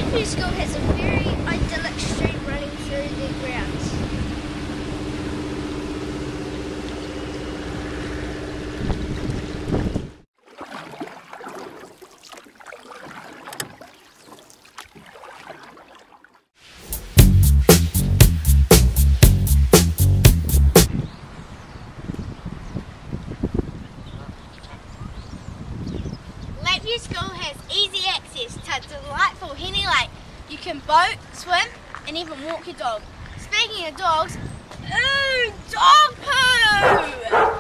Lakeview School has a very idyllic street running through their grounds. Lakeview School has easy access to delightful Henny Lake. You can boat, swim and even walk your dog. Speaking of dogs, ooh, dog poo!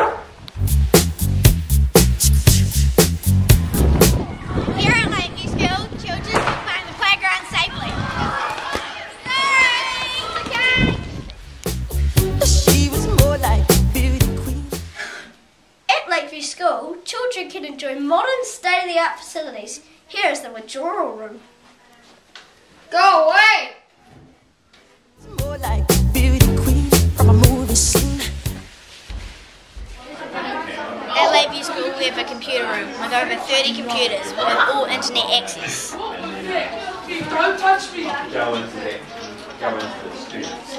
Here at Lakeview School, children can play on the playground safely. Sorry, okay. She was more like a beauty queen. At Lakeview School, children can enjoy modern state-of-the-art facilities. Here is the withdrawal room. Go away! More like a beauty queen from a movie scene. At Lakeview School we have a computer room with over 30 computers with all internet access. Don't touch me! Go into the students.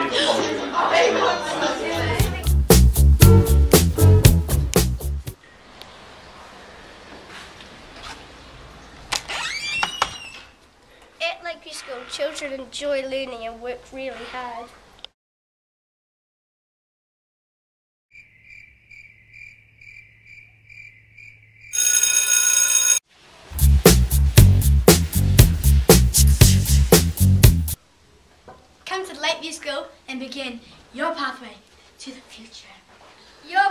At Lakeview School, children enjoy learning and work really hard. Come to Lakeview School and begin your pathway to the future. Your